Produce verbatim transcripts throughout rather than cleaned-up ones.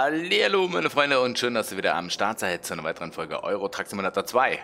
Hallihallo meine Freunde und schön, dass ihr wieder am Start seid zu einer weiteren Folge Euro Truck Simulator zwei.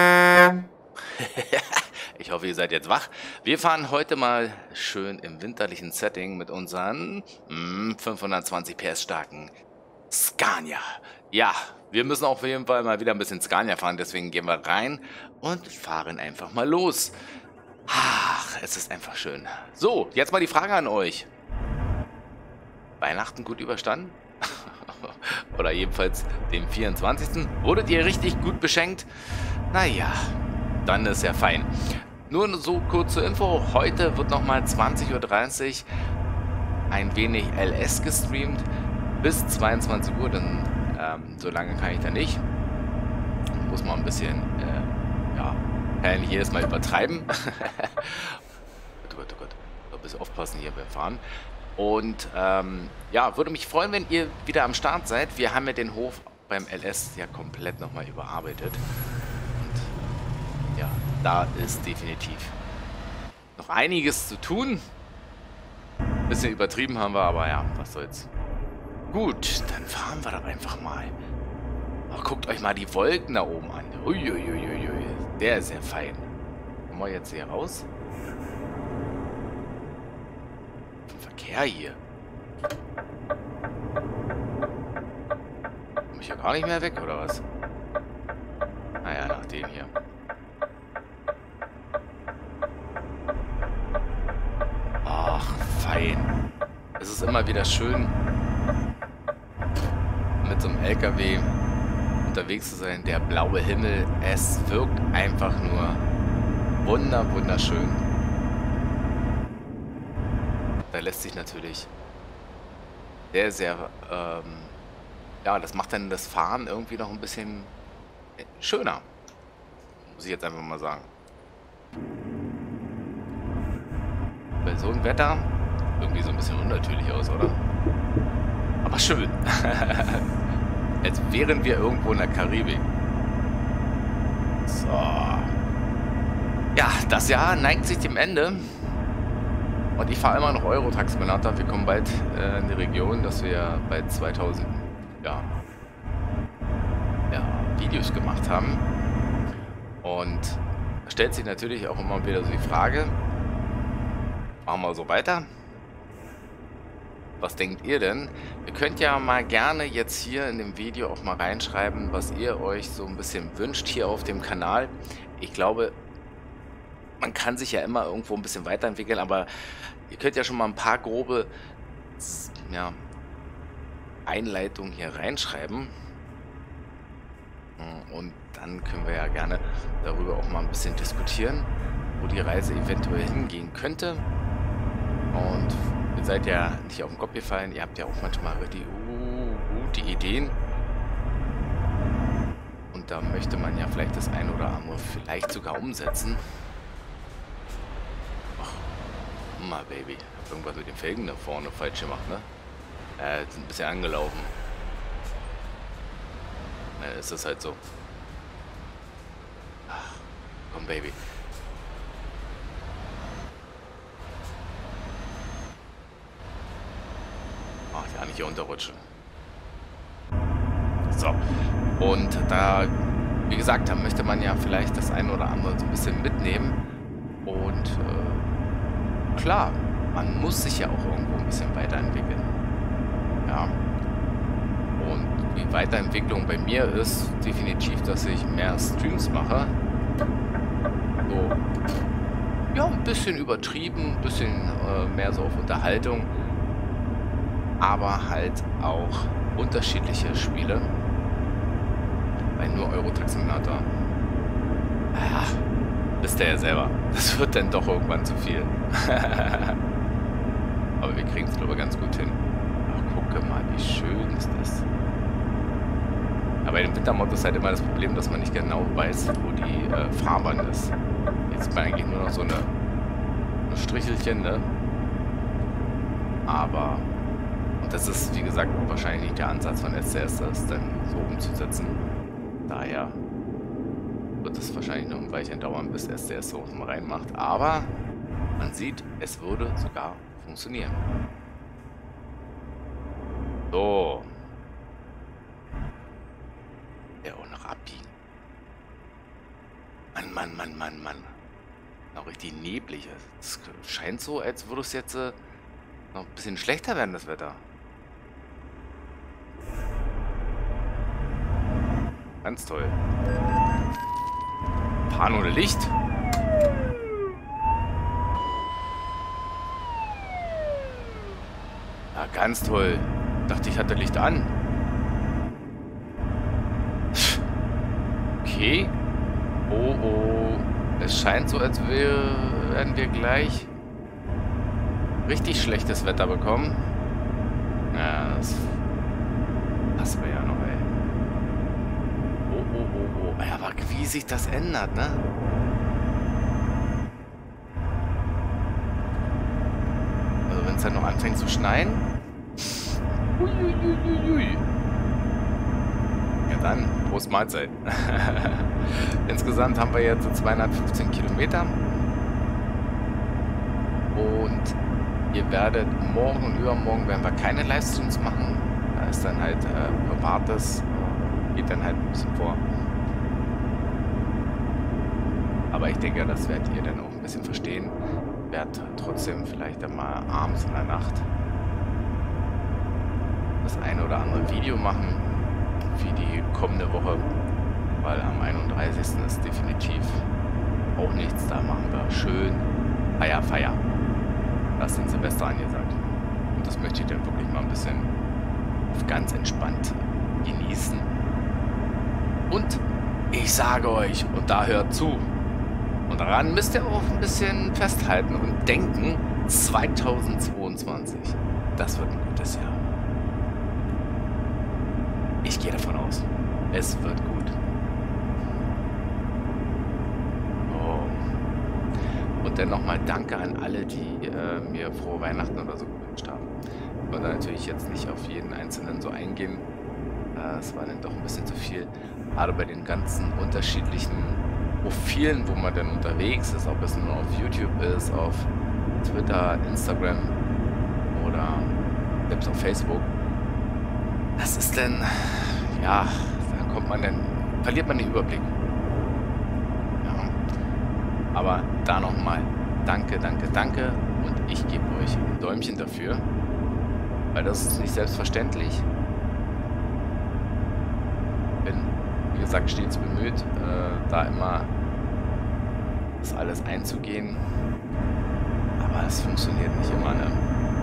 Ich hoffe, ihr seid jetzt wach. Wir fahren heute mal schön im winterlichen Setting mit unseren mm, fünfhundertzwanzig P S starken Scania. Ja, wir müssen auf jeden Fall mal wieder ein bisschen Scania fahren, deswegen gehen wir rein und fahren einfach mal los. Ach, es ist einfach schön. So, jetzt mal die Frage an euch. Weihnachten gut überstanden? Oder jedenfalls den vierundzwanzigsten Wurdet ihr richtig gut beschenkt? Naja, dann ist ja fein. Nur so kurz zur Info. Heute wird nochmal zwanzig Uhr dreißig ein wenig L S gestreamt. Bis zweiundzwanzig Uhr, denn ähm, so lange kann ich da nicht. Muss man ein bisschen, äh, ja, kann ich jedes Mal übertreiben. Oh Gott, oh Gott, ein bisschen aufpassen hier beim Fahren. Und ähm, ja, würde mich freuen, wenn ihr wieder am Start seid. Wir haben ja den Hof beim L S ja komplett nochmal überarbeitet. Und ja, da ist definitiv noch einiges zu tun. Ein bisschen übertrieben haben wir, aber ja, was soll's. Gut, dann fahren wir doch einfach mal. Ach, guckt euch mal die Wolken da oben an. Uiuiuiui, der ist sehr fein. Kommen wir jetzt hier raus? Verkehr hier. Komm ich ja gar nicht mehr weg, oder was? Naja, nach dem hier. Ach, fein. Es ist immer wieder schön, mit so einem L K W unterwegs zu sein. Der blaue Himmel, es wirkt einfach nur wunder, wunderschön. Da lässt sich natürlich sehr, sehr, ähm, ja, das macht dann das Fahren irgendwie noch ein bisschen schöner. Muss ich jetzt einfach mal sagen. Bei so einem Wetter irgendwie so ein bisschen unnatürlich aus, oder? Aber schön. Als wären wir irgendwo in der Karibik. So. Ja, das Jahr neigt sich dem Ende. Und ich fahre immer noch Euro Truck Simulator. Wir kommen bald äh, in die Region, dass wir bei zweitausend ja, ja, Videos gemacht haben. Und da stellt sich natürlich auch immer wieder so die Frage, machen wir so weiter? Was denkt ihr denn? Ihr könnt ja mal gerne jetzt hier in dem Video auch mal reinschreiben, was ihr euch so ein bisschen wünscht hier auf dem Kanal. Ich glaube, man kann sich ja immer irgendwo ein bisschen weiterentwickeln, aber ihr könnt ja schon mal ein paar grobe ja, Einleitungen hier reinschreiben. Und dann können wir ja gerne darüber auch mal ein bisschen diskutieren, wo die Reise eventuell hingehen könnte. Und ihr seid ja nicht auf den Kopf gefallen, ihr habt ja auch manchmal die, uh, gute Ideen. Und da möchte man ja vielleicht das ein oder andere vielleicht sogar umsetzen. Mal, Baby. Ich hab irgendwas mit den Felgen da vorne falsch gemacht, ne? Äh, sind ein bisschen angelaufen. Ne, ist das halt so. Ach, komm, Baby. Ach, ja, nicht hier unterrutschen. So. Und da, wie gesagt, da möchte man ja vielleicht das ein oder andere so ein bisschen mitnehmen. Und, äh, klar, man muss sich ja auch irgendwo ein bisschen weiterentwickeln. Ja. Und die Weiterentwicklung bei mir ist definitiv, dass ich mehr Streams mache. So, ja, ein bisschen übertrieben, ein bisschen äh, mehr so auf Unterhaltung. Aber halt auch unterschiedliche Spiele. Weil nur Euro Truck Simulator. Ja. Wisst ihr ja selber. Das wird dann doch irgendwann zu viel. Aber wir kriegen es, glaube ich, ganz gut hin. Ach, gucke mal, wie schön ist das. Aber bei dem Wintermod ist halt immer das Problem, dass man nicht genau weiß, wo die äh, Fahrbahn ist. Jetzt sieht man eigentlich nur noch so eine, eine Strichelchen, ne? Aber, und das ist, wie gesagt, wahrscheinlich nicht der Ansatz von S C S, das dann so umzusetzen. Daher wird es wahrscheinlich noch ein Weilchen dauern, bis S C S so mal reinmacht. Aber man sieht, es würde sogar funktionieren. So. Mann, Mann, Mann, Mann. Noch richtig neblig. Es scheint so, als würde es jetzt äh, noch ein bisschen schlechter werden, das Wetter. Ganz toll. Fahren ohne Licht. Ja, ganz toll. Dachte, ich hatte Licht an. Okay. Oh, oh. Es scheint so, als wir, werden wir gleich richtig schlechtes Wetter bekommen. Ja, das passen wir ja noch, ey. Oh, oh, oh, oh. Ja, aber wie sich das ändert, ne? Also wenn es dann noch anfängt zu schneien. Uiuiuiui. Ja dann, Prost Mahlzeit. Insgesamt haben wir jetzt so zweihundertfünfzehn Kilometer. Und ihr werdet morgen und übermorgen werden wir keine Livestreams machen. Da ist dann halt äh, privates, geht dann halt ein bisschen vor. Aber ich denke, das werdet ihr dann auch ein bisschen verstehen. Werdet trotzdem vielleicht dann mal abends in der Nacht das eine oder andere Video machen für die kommende Woche. Weil am einunddreißigsten ist definitiv auch nichts. Da machen wir schön Feier, Feier. Das ist den Silvester angesagt. Und das möchte ich dann wirklich mal ein bisschen ganz entspannt genießen. Und ich sage euch, und da hört zu. Und daran müsst ihr auch ein bisschen festhalten und denken, zweitausendzweiundzwanzig, das wird ein gutes Jahr. Ich gehe davon aus, es wird gut. Und dann nochmal danke an alle, die äh, mir frohe Weihnachten oder so gewünscht haben. Ich wollte natürlich jetzt nicht auf jeden Einzelnen so eingehen. Äh, es war dann doch ein bisschen zu viel. Gerade bei den ganzen unterschiedlichen Profilen, wo man dann unterwegs ist, ob es nur auf YouTube ist, auf Twitter, Instagram oder selbst auf Facebook. Das ist dann, ja, da kommt man dann, verliert man den Überblick. Aber da nochmal danke, danke, danke und ich gebe euch ein Däumchen dafür, weil das ist nicht selbstverständlich. Bin, wie gesagt, stets bemüht, äh, da immer das alles einzugehen, aber es funktioniert nicht immer, ne?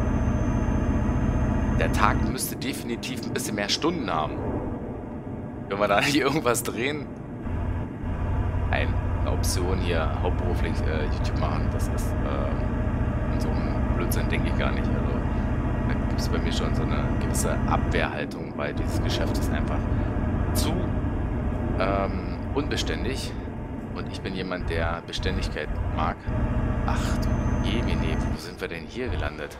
Der Tag müsste definitiv ein bisschen mehr Stunden haben. Wenn wir da nicht irgendwas drehen, ein eine Option hier hauptberuflich äh, YouTube machen, das ist äh, so ein Blödsinn, denke ich gar nicht. Also da gibt es bei mir schon so eine gewisse Abwehrhaltung, weil dieses Geschäft ist einfach zu ähm, unbeständig und ich bin jemand, der Beständigkeit mag. Ach du Jemine, wo sind wir denn hier gelandet?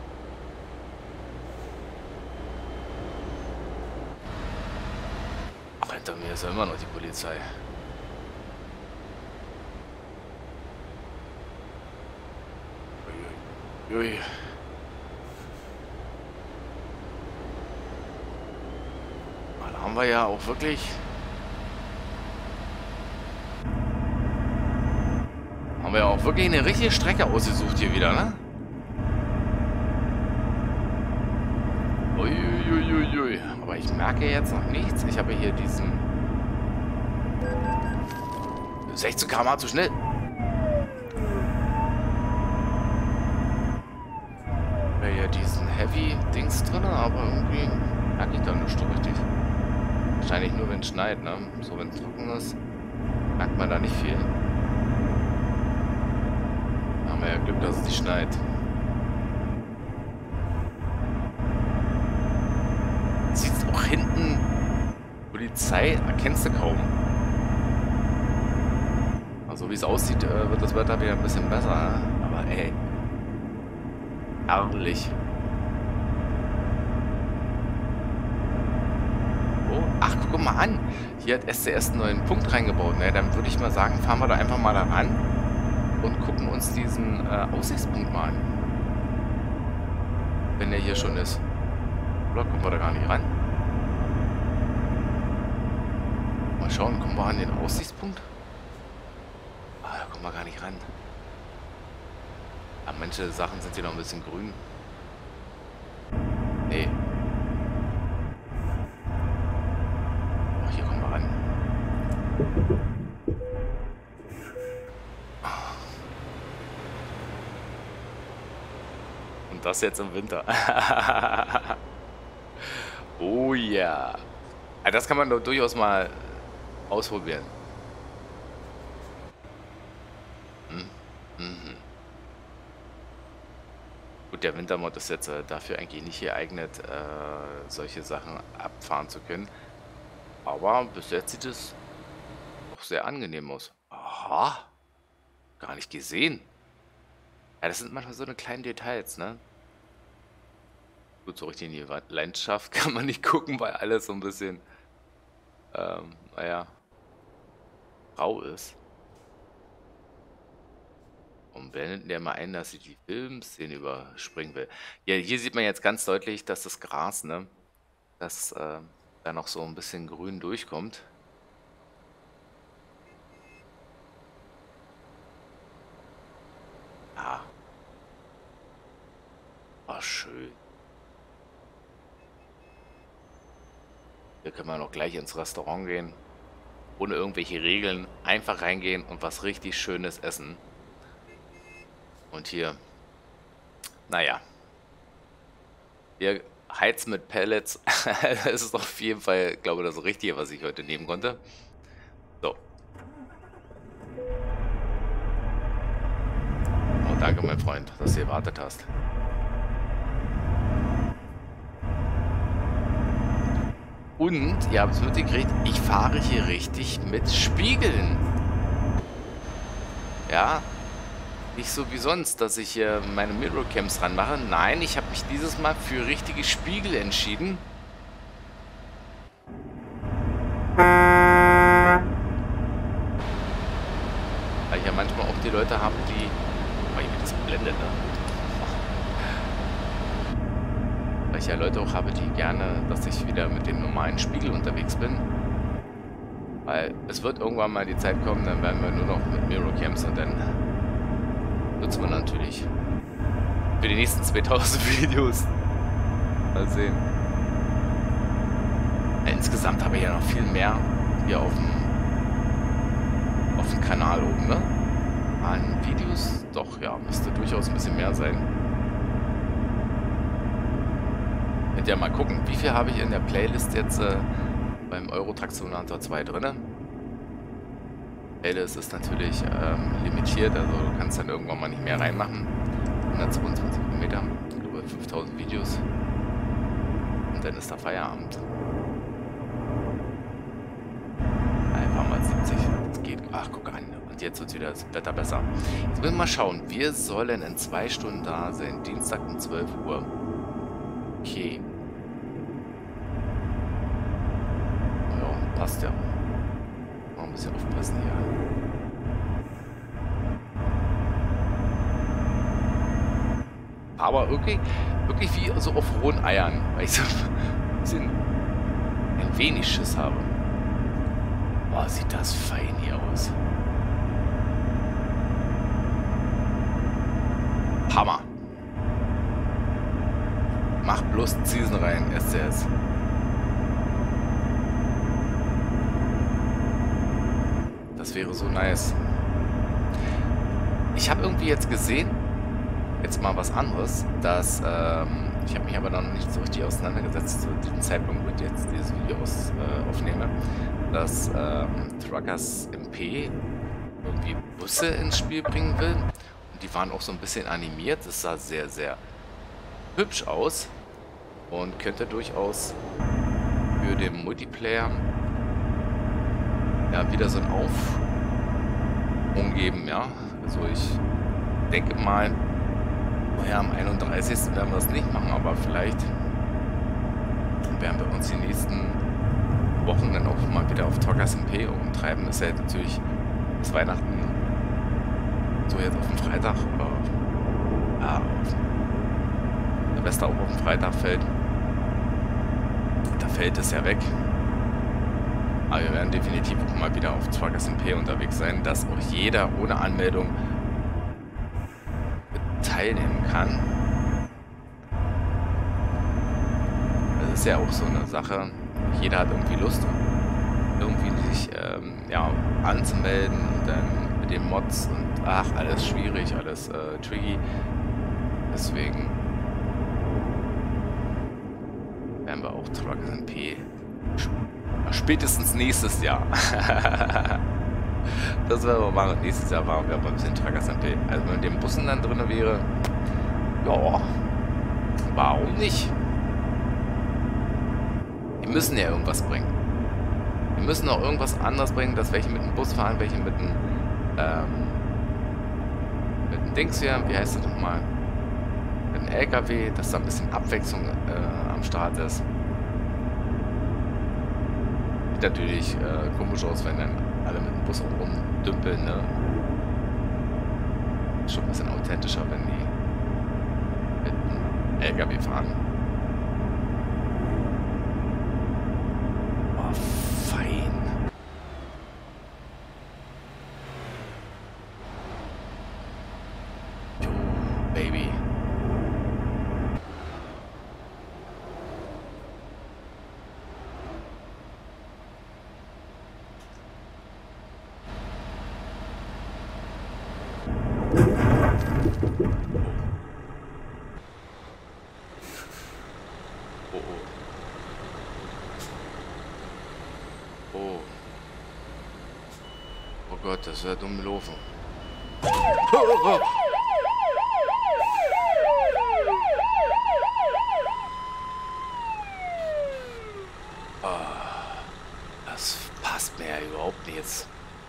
Ach, hinter mir ist ja immer noch die Polizei. Ui. Da haben wir ja auch wirklich haben wir ja auch wirklich eine richtige Strecke ausgesucht hier wieder, ne? Uiuiuiui. Aber ich merke jetzt noch nichts. Ich habe hier diesen sechzehn Kilometer pro Stunde zu schnell. Ja, diesen Heavy-Dings drin, aber irgendwie merke ich da nicht so richtig. Wahrscheinlich nur, wenn es schneit, ne? So, wenn es trocken ist, merkt man da nicht viel. Da haben wir ja Glück, dass es nicht schneit. Sieht auch hinten, Polizei erkennst du kaum. Also, wie es aussieht, wird das Wetter wieder ein bisschen besser, ne? Aber ey. Herrlich. Oh, ach, guck mal an. Hier hat S C S einen neuen Punkt reingebaut. Ne? Dann würde ich mal sagen, fahren wir da einfach mal da ran und gucken uns diesen äh, Aussichtspunkt mal an. Wenn der hier schon ist. Oder kommen wir da gar nicht ran? Mal schauen, kommen wir an den Aussichtspunkt? kommen wir gar nicht ran. Aber manche Sachen sind hier noch ein bisschen grün. Nee. Oh, hier kommen wir ran. Und das jetzt im Winter. Oh ja. Yeah. Das kann man doch durchaus mal ausprobieren. Hm. Mhm. Gut, der Wintermod ist jetzt äh, dafür eigentlich nicht geeignet, äh, solche Sachen abfahren zu können. Aber bis jetzt sieht es auch sehr angenehm aus. Aha. Gar nicht gesehen. Ja, das sind manchmal so eine kleinen Details, ne? Gut, so richtig in die Landschaft kann man nicht gucken, weil alles so ein bisschen, ähm, naja, grau ist. Und blendet der mal ein, dass ich die Filmszene überspringen will. Ja, hier sieht man jetzt ganz deutlich, dass das Gras, ne, dass äh, da noch so ein bisschen grün durchkommt. Ah. Oh, schön. Hier können wir noch gleich ins Restaurant gehen. Ohne irgendwelche Regeln. Einfach reingehen und was richtig Schönes essen. Und hier, naja. Wir heizen mit Pellets. Das ist auf jeden Fall, glaube ich, das Richtige, was ich heute nehmen konnte. So. Oh, danke, mein Freund, dass du gewartet hast. Und ihr habt es mitgekriegt, ich fahre hier richtig mit Spiegeln. Ja, nicht so wie sonst, dass ich hier meine Mirrorcams ranmache. Nein, ich habe mich dieses Mal für richtige Spiegel entschieden. Weil ich ja manchmal auch die Leute habe, die... Oh, hier wird das blendet, ne? Weil ich ja Leute auch habe, die gerne, dass ich wieder mit dem normalen Spiegel unterwegs bin. Weil es wird irgendwann mal die Zeit kommen, dann werden wir nur noch mit Mirrorcams und dann nutzen wir natürlich für die nächsten zweitausend Videos. Mal sehen. Insgesamt habe ich ja noch viel mehr hier auf dem auf dem Kanal oben, ne? An Videos, doch, ja, müsste durchaus ein bisschen mehr sein. Könnt ihr mal gucken, wie viel habe ich in der Playlist jetzt äh, beim Euro Truck Simulator zwei drin. Playlist ist natürlich ähm, limitiert, also du kannst dann irgendwann mal nicht mehr reinmachen. hundertzweiundzwanzig Kilometer, über fünftausend Videos. Und dann ist da Feierabend. Einfach mal siebzig, das geht. Ach, guck an. Und jetzt wird wieder das Wetter besser. Jetzt müssen wir mal schauen. Wir sollen in zwei Stunden da sein. Dienstag um zwölf Uhr. Okay. Ja, passt ja. Mal ein bisschen aufpassen hier. Aber wirklich, wirklich wie so auf rohen Eiern, weil ich so ein bisschen ein wenig Schiss habe. Boah, sieht das fein hier aus. Hammer. Mach bloß Season rein, S C S. Das wäre so nice. Ich habe irgendwie jetzt gesehen, jetzt mal was anderes, dass, ähm, ich habe mich aber noch nicht so richtig auseinandergesetzt zu diesem Zeitpunkt, wo ich jetzt dieses Video aus, äh, aufnehme, dass ähm, Truckers M P irgendwie Busse ins Spiel bringen will. Und die waren auch so ein bisschen animiert. Das sah sehr, sehr hübsch aus und könnte durchaus für den Multiplayer ja wieder so einen Aufschwung geben, ja. Also ich denke mal, naja, am einunddreißigsten werden wir es nicht machen, aber vielleicht werden wir uns die nächsten Wochen dann auch mal wieder auf Truckers M P umtreiben. Das ist ja natürlich bis Weihnachten so jetzt auf dem Freitag oder ja, auf Silvester auch auf dem Freitag fällt. Da fällt es ja weg. Aber wir werden definitiv auch mal wieder auf Truckers M P unterwegs sein, dass auch jeder ohne Anmeldung teilnehmen kann. Das ist ja auch so eine Sache. Jeder hat irgendwie Lust, irgendwie sich ähm, ja, anzumelden und dann mit den Mods und ach, alles schwierig, alles äh, tricky. Deswegen werden wir auch Truckers M P spätestens nächstes Jahr. Das werden wir machen. Nächstes Jahr machen wir aber ein bisschen Truckers M P. Also wenn den Bussen dann drin wäre, ja, warum nicht? Die müssen ja irgendwas bringen. Die müssen auch irgendwas anderes bringen, dass welche mit dem Bus fahren, welche mit dem ähm, mit dem Dings hier, wie heißt das nochmal? Mit dem L K W, dass da ein bisschen Abwechslung äh, am Start ist. Sieht natürlich äh, komisch aus, wenn dann alle mit dem Bus rumdümpeln, ne? Ist schon ein bisschen authentischer, wenn die mit dem L K W fahren. Oh, fein. Jo, Baby. Oh, oh. Oh. Oh Gott, das ist ja dumm gelaufen. Oh, oh. Oh, das passt mir ja überhaupt nicht jetzt.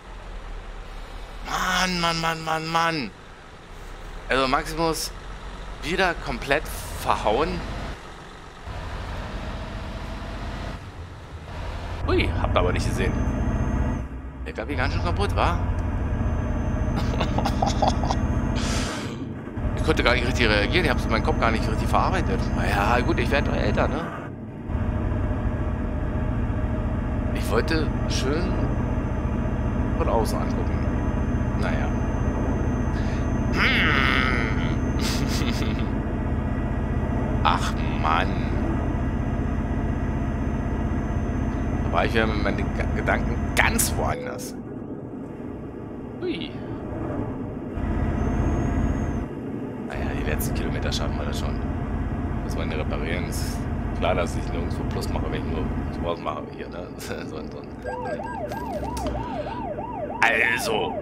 Mann, Mann, Mann, Mann, Mann. Also Maximus wieder komplett verhauen. Ui, habt ihr aber nicht gesehen. Der L K W ganz schön kaputt, war? Ich konnte gar nicht richtig reagieren. Ich habe es in meinem Kopf gar nicht richtig verarbeitet. Naja, gut, ich werde doch älter, ne? Ich wollte schön von außen angucken. Naja. Ach Mann. Da war ich ja mit meinen Gedanken ganz woanders. Hui. Naja, die letzten Kilometer schaffen wir das schon. Das wollen wir reparieren. Ist klar, dass ich nirgendwo Plus mache, wenn ich nur sowas mache hier, ne? so, so, so. Also.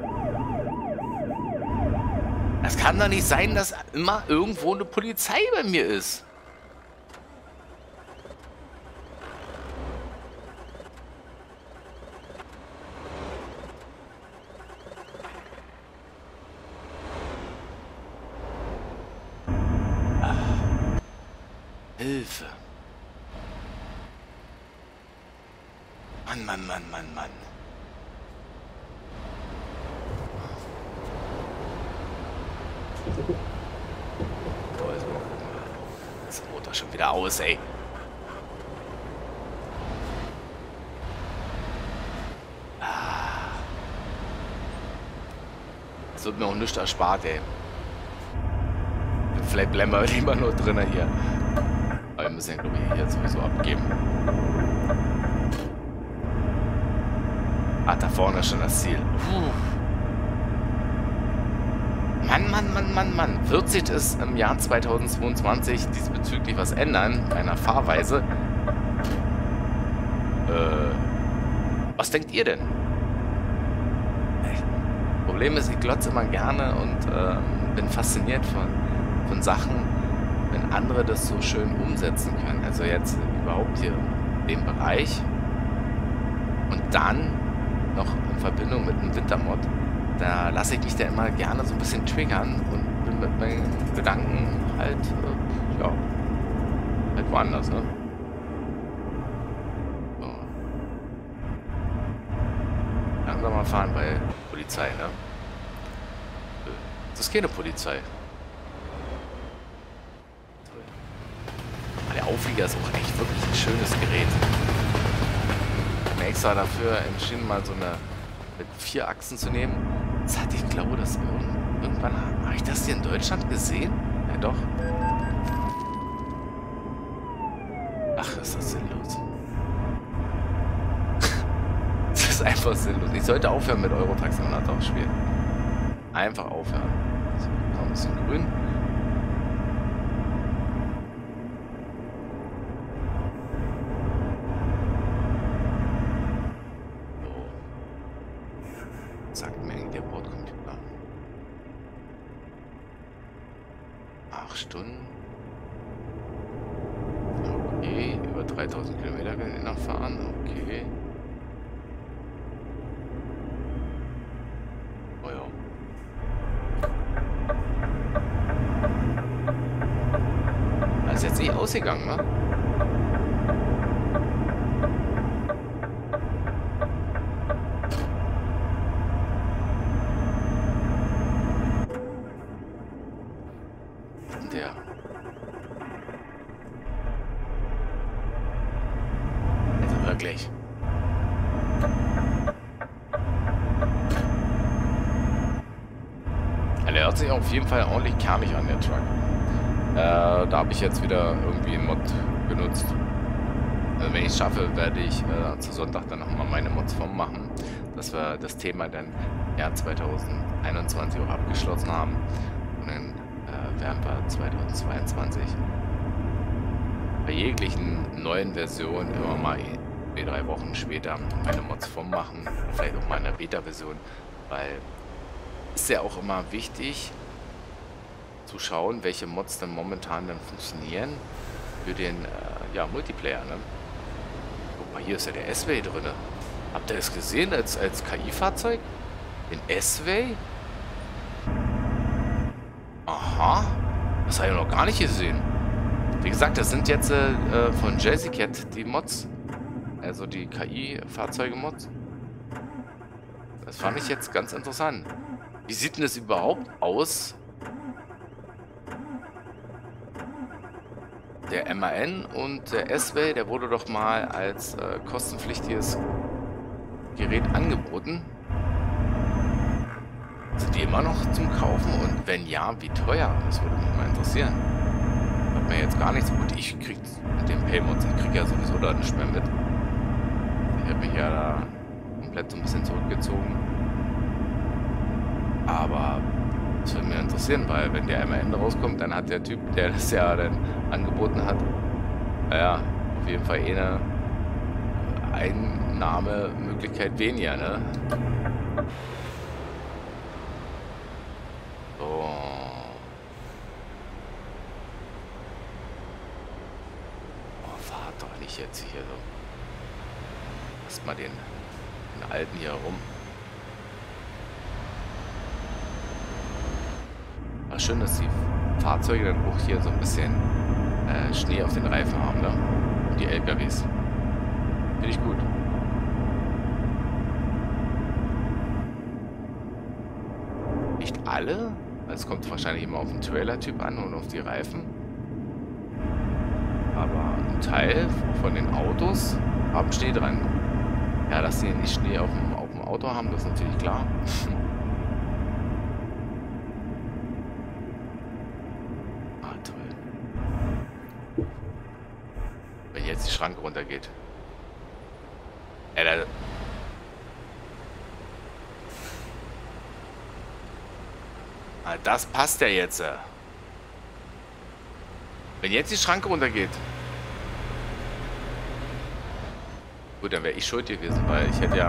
Es kann doch nicht sein, dass immer irgendwo eine Polizei bei mir ist. Ah. Hilfe. Mann, Mann, Mann, Mann, Mann. So, jetzt mal gucken. Das ist der Motor schon wieder aus, ey. Das wird mir auch nichts erspart, ey. Vielleicht bleiben wir lieber nur drinnen hier. Aber wir müssen ja, glaube ich, hier sowieso abgeben. Ah, da vorne ist schon das Ziel. Puh. Mann, Mann, Mann, Mann, Mann. Wird sich es im Jahr zweitausendzweiundzwanzig diesbezüglich was ändern, meiner Fahrweise? Äh, was denkt ihr denn? Problem ist, ich glotze immer gerne und äh, bin fasziniert von, von Sachen, wenn andere das so schön umsetzen können. Also jetzt überhaupt hier den Bereich und dann noch in Verbindung mit einem Wintermod. Da lasse ich mich da immer gerne so ein bisschen triggern und bin mit meinen Gedanken halt, äh, ja, halt woanders, ne? So. Langsamer fahren bei Polizei, ne? Das ist keine Polizei. Der Auflieger ist auch echt wirklich ein schönes Gerät. Mir extra dafür entschieden, mal so eine mit vier Achsen zu nehmen. Das hatte ich glaube, dass irgend, irgendwann habe ich das hier in Deutschland gesehen. Ja doch. Ach, ist das sinnlos. Das ist einfach sinnlos. Ich sollte aufhören mit Euro Truck Simulator spielen. Einfach aufhören. So, noch ein bisschen grün. Sagt mir der Bordcomputer. Acht Stunden. Okay, über dreitausend Kilometer können wir noch fahren. Okay. Oh ja. Das ist jetzt nicht ausgegangen, ne? Der. Also wirklich. Er hört sich auf jeden Fall ordentlich kernig an, der Truck. Äh, da habe ich jetzt wieder irgendwie einen Mod genutzt. Also wenn ich es schaffe, werde ich äh, zu Sonntag dann nochmal meine Mods vom machen, dass wir das Thema dann ja zweitausendeinundzwanzig auch abgeschlossen haben. Und dann werden wir zweitausendzweiundzwanzig bei jeglichen neuen Versionen immer mal die drei Wochen später meine Mods vom machen, vielleicht auch mal eine Beta-Version, weil ist ja auch immer wichtig zu schauen, welche Mods dann momentan dann funktionieren für den äh, ja, Multiplayer. Ne? Guck mal, hier ist ja der S-Way drin. Habt ihr das gesehen als, als K I-Fahrzeug? Den S-Way? Aha, das habe ich noch gar nicht gesehen. Wie gesagt, das sind jetzt äh, von Jazzycat die Mods. Also die K I-Fahrzeuge-Mods. Das fand ich jetzt ganz interessant. Wie sieht denn das überhaupt aus? Der M A N und der S-Way, der wurde doch mal als äh, kostenpflichtiges Gerät angeboten. Sind die immer noch zum Kaufen? Und wenn ja, wie teuer? Das würde mich mal interessieren. Hat mir jetzt gar nicht so gut. Ich krieg mit dem Paymods, ich krieg ja sowieso da nicht mehr mit. Ich habe mich ja da komplett so ein bisschen zurückgezogen. Aber das würde mich interessieren, weil wenn der M A N rauskommt, dann hat der Typ, der das ja dann angeboten hat, naja, auf jeden Fall eine Einnahmemöglichkeit weniger, ne? Jetzt hier so. Lass mal den, den alten hier rum. War schön, dass die Fahrzeuge dann auch hier so ein bisschen äh, Schnee auf den Reifen haben, ne? Und die L K Ws. Finde ich gut. Nicht alle. Es kommt wahrscheinlich immer auf den Trailer-Typ an und auf die Reifen. Aber ein Teil von den Autos haben Schnee dran. Ja, dass sie nicht Schnee auf dem, auf dem Auto haben, das ist natürlich klar. Ah, toll. Wenn jetzt die Schranke runtergeht. Ja, da ah, das passt ja jetzt. Wenn jetzt die Schranke runtergeht. Gut, dann wäre ich schuld gewesen, weil ich hätte ja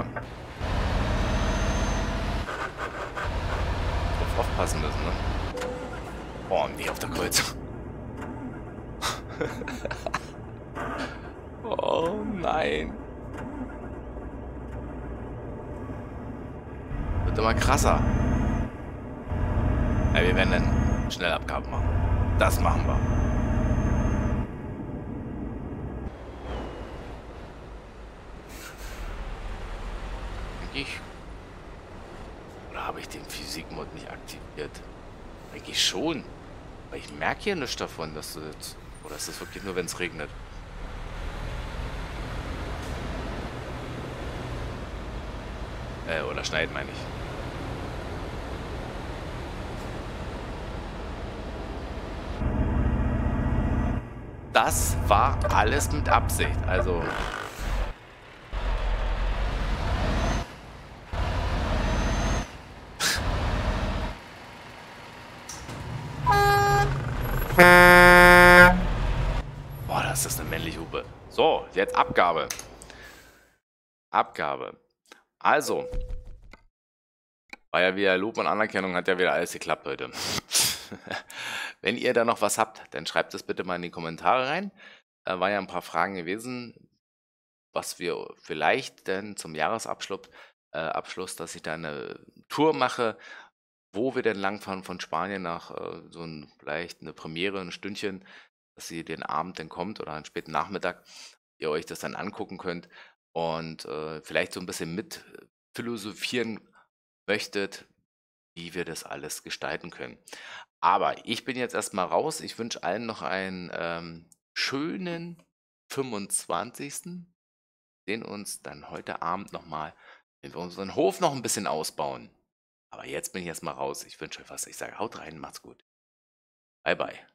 drauf aufpassen müssen, ne? Oh, nee, auf der Kreuzung. Oh nein. Wird immer krasser. Ja, wir werden dann schnell Abgaben machen. Das machen wir. Ich. Oder habe ich den Physikmod nicht aktiviert? Eigentlich schon. Aber ich merke hier nichts davon, dass du jetzt. Oder ist das wirklich nur, wenn es regnet? Äh, oder schneiden, meine ich. Das war alles mit Absicht. Also... Boah, das ist eine männliche Hupe. So, jetzt Abgabe. Abgabe. Also, war ja wieder Lob und Anerkennung, hat ja wieder alles geklappt heute. Wenn ihr da noch was habt, dann schreibt es bitte mal in die Kommentare rein. Da waren ja ein paar Fragen gewesen, was wir vielleicht denn zum Jahresabschluss, äh, Abschluss, dass ich da eine Tour mache, wo wir denn langfahren von Spanien nach äh, so ein, vielleicht eine Premiere, ein Stündchen, dass ihr den Abend dann kommt oder einen späten Nachmittag, ihr euch das dann angucken könnt und äh, vielleicht so ein bisschen mit philosophieren möchtet, wie wir das alles gestalten können. Aber ich bin jetzt erstmal raus. Ich wünsche allen noch einen ähm, schönen fünfundzwanzigsten. Sehen uns dann heute Abend nochmal, wenn wir unseren Hof noch ein bisschen ausbauen. Aber jetzt bin ich erstmal raus. Ich wünsche euch was. Ich sage, haut rein, macht's gut. Bye, bye.